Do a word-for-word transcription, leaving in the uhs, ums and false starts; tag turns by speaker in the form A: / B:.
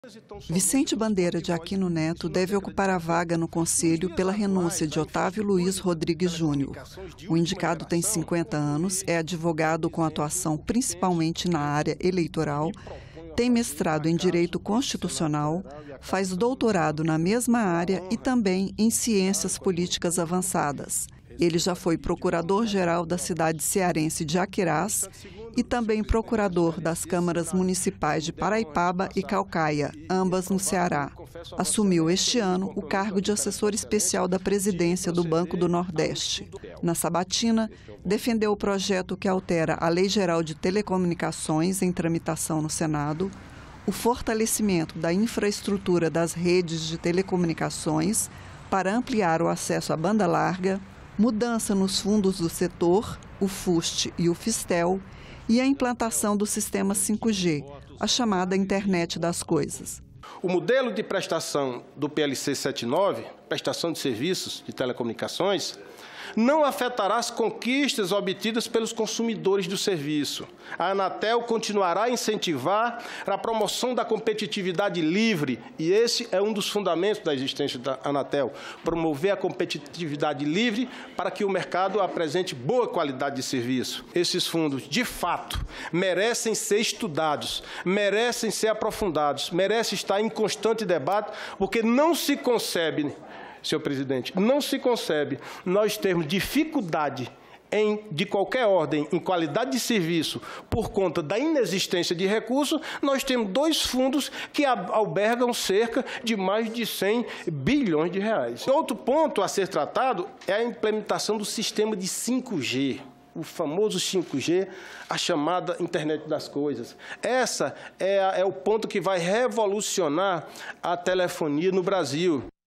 A: Vicente Bandeira de Aquino Neto deve ocupar a vaga no Conselho pela renúncia de Otávio Luiz Rodrigues Júnior. O indicado tem cinquenta anos, é advogado com atuação principalmente na área eleitoral, tem mestrado em Direito Constitucional, faz doutorado na mesma área e também em Ciências Políticas Avançadas. Ele já foi procurador-geral da cidade cearense de Aquirás e também procurador das câmaras municipais de Paraipaba e Caucaia, ambas no Ceará. Assumiu este ano o cargo de assessor especial da presidência do Banco do Nordeste. Na sabatina, defendeu o projeto que altera a Lei Geral de Telecomunicações em tramitação no Senado, o fortalecimento da infraestrutura das redes de telecomunicações para ampliar o acesso à banda larga, mudança nos fundos do setor, o FUST e o FISTEL, e a implantação do sistema cinco G, a chamada Internet das Coisas.
B: O modelo de prestação do P L C setenta e nove, prestação de serviços de telecomunicações, não afetará as conquistas obtidas pelos consumidores do serviço. A Anatel continuará a incentivar a promoção da competitividade livre, e esse é um dos fundamentos da existência da Anatel, promover a competitividade livre para que o mercado apresente boa qualidade de serviço. Esses fundos, de fato, merecem ser estudados, merecem ser aprofundados, merecem estar em constante debate, porque não se concebe, senhor presidente, não se concebe nós termos dificuldade em, de qualquer ordem em qualidade de serviço por conta da inexistência de recursos. Nós temos dois fundos que albergam cerca de mais de cem bilhões de reais. Outro ponto a ser tratado é a implementação do sistema de cinco G. O famoso cinco G, a chamada Internet das Coisas. Essa é, a, é o ponto que vai revolucionar a telefonia no Brasil.